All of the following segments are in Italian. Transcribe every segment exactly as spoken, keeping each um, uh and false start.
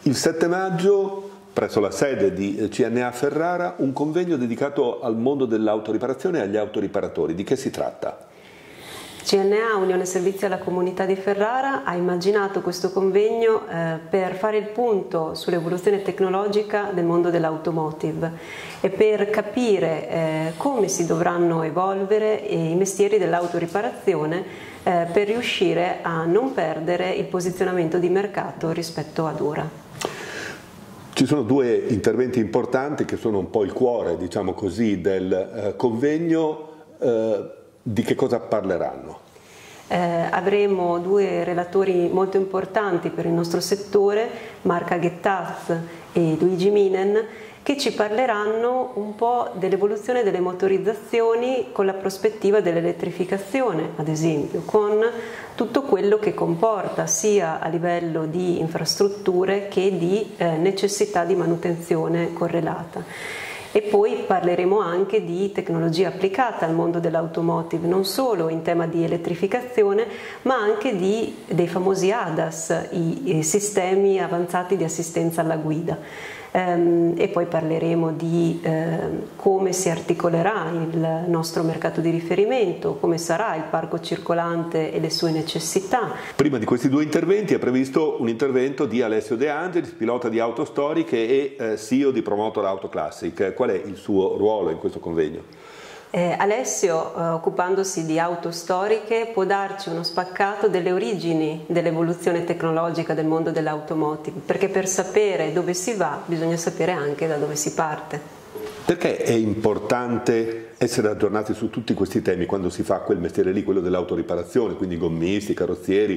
Il sette maggio, presso la sede di C N A Ferrara, un convegno dedicato al mondo dell'autoriparazione e agli autoriparatori. Di che si tratta? C N A, Unione Servizi alla Comunità di Ferrara, ha immaginato questo convegno eh, per fare il punto sull'evoluzione tecnologica del mondo dell'automotive e per capire eh, come si dovranno evolvere i mestieri dell'autoriparazione eh, per riuscire a non perdere il posizionamento di mercato rispetto ad ora. Ci sono due interventi importanti che sono un po' il cuore, diciamo così, del eh, convegno. Eh, Di che cosa parleranno? Eh, avremo due relatori molto importanti per il nostro settore, Marca Ghettaz e Luigi Minen, che ci parleranno un po' dell'evoluzione delle motorizzazioni con la prospettiva dell'elettrificazione, ad esempio, con tutto quello che comporta sia a livello di infrastrutture che di eh, necessità di manutenzione correlata. E poi parleremo anche di tecnologia applicata al mondo dell'automotive, non solo in tema di elettrificazione, ma anche di, dei famosi A D A S, i, i sistemi avanzati di assistenza alla guida. Ehm, e poi parleremo di eh, come si articolerà il nostro mercato di riferimento, come sarà il parco circolante e le sue necessità. Prima di questi due interventi è previsto un intervento di Alessio De Angelis, pilota di auto storiche e eh, C E O di Promotor Auto Classic. Qual è il suo ruolo in questo convegno? Eh, Alessio, eh, occupandosi di auto storiche, può darci uno spaccato delle origini dell'evoluzione tecnologica del mondo dell'automotive, perché per sapere dove si va bisogna sapere anche da dove si parte. Perché è importante essere aggiornati su tutti questi temi quando si fa quel mestiere lì, quello dell'autoriparazione, quindi gommisti, carrozzieri,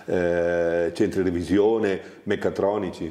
eh, centri revisione, meccatronici?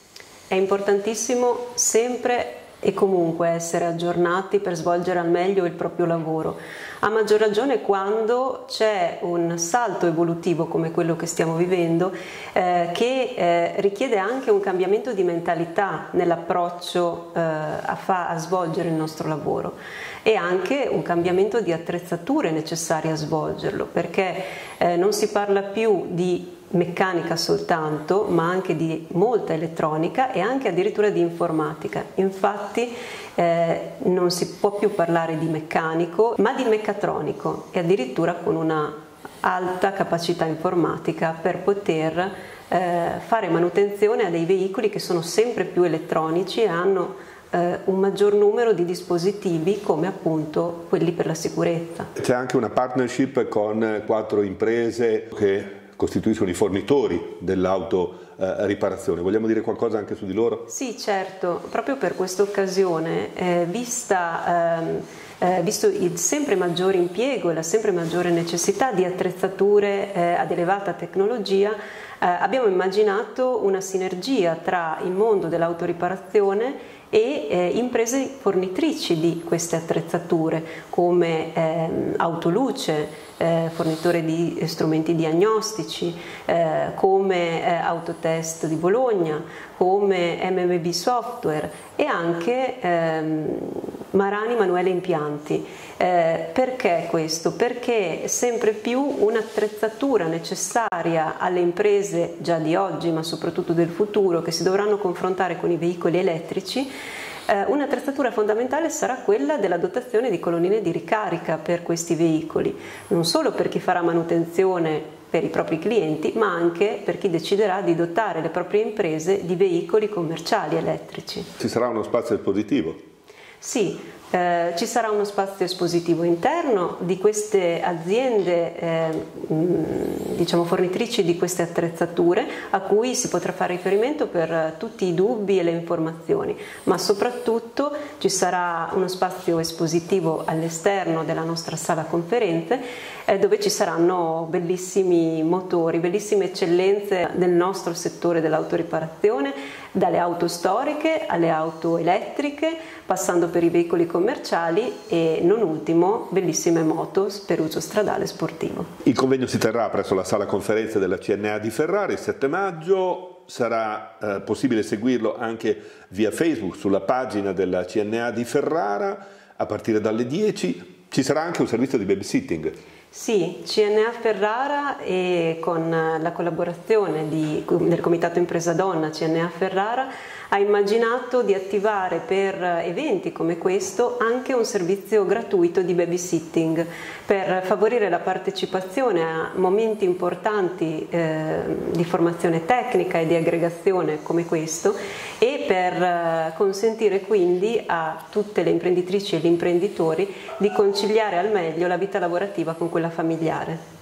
È importantissimo sempre e comunque essere aggiornati per svolgere al meglio il proprio lavoro, a maggior ragione quando c'è un salto evolutivo come quello che stiamo vivendo eh, che eh, richiede anche un cambiamento di mentalità nell'approccio eh, a, a svolgere il nostro lavoro e anche un cambiamento di attrezzature necessarie a svolgerlo, perché eh, non si parla più di meccanica soltanto, ma anche di molta elettronica e anche addirittura di informatica. Infatti eh, non si può più parlare di meccanico, ma di meccatronico e addirittura con una alta capacità informatica per poter eh, fare manutenzione a dei veicoli che sono sempre più elettronici e hanno eh, un maggior numero di dispositivi come appunto quelli per la sicurezza. C'è anche una partnership con quattro imprese che costituiscono i fornitori dell'autoriparazione. Vogliamo dire qualcosa anche su di loro? Sì, certo. Proprio per questa occasione, eh, vista, ehm, eh, visto il sempre maggiore impiego e la sempre maggiore necessità di attrezzature eh, ad elevata tecnologia, eh, abbiamo immaginato una sinergia tra il mondo dell'autoriparazione e eh, imprese fornitrici di queste attrezzature come ehm, Autoluce, eh, fornitore di strumenti diagnostici, eh, come eh, Autotest di Bologna, come M M B Software e anche ehm, Marani Manuele Impianti. Eh, perché questo? Perché sempre più un'attrezzatura necessaria alle imprese già di oggi, ma soprattutto del futuro, che si dovranno confrontare con i veicoli elettrici, eh, un'attrezzatura fondamentale sarà quella della dotazione di colonnine di ricarica per questi veicoli, non solo per chi farà manutenzione per i propri clienti, ma anche per chi deciderà di dotare le proprie imprese di veicoli commerciali elettrici. Ci sarà uno spazio espositivo? Sì. Eh, ci sarà uno spazio espositivo interno di queste aziende, eh, diciamo fornitrici di queste attrezzature, a cui si potrà fare riferimento per tutti i dubbi e le informazioni, ma soprattutto ci sarà uno spazio espositivo all'esterno della nostra sala conferenze, eh, dove ci saranno bellissimi motori, bellissime eccellenze del nostro settore dell'autoriparazione, dalle auto storiche alle auto elettriche, passando per i veicoli commerciali e non ultimo bellissime moto per uso stradale sportivo. Il convegno si terrà presso la sala conferenze della C N A di Ferrara il sette maggio, sarà eh, possibile seguirlo anche via Facebook sulla pagina della C N A di Ferrara a partire dalle dieci. Ci sarà anche un servizio di babysitting. Sì, C N A Ferrara e con la collaborazione di, del Comitato Impresa Donna C N A Ferrara ha immaginato di attivare per eventi come questo anche un servizio gratuito di babysitting per favorire la partecipazione a momenti importanti eh, di formazione tecnica e di aggregazione come questo e per eh, consentire quindi a tutte le imprenditrici e gli imprenditori di conciliare al meglio la vita lavorativa con quella familiare.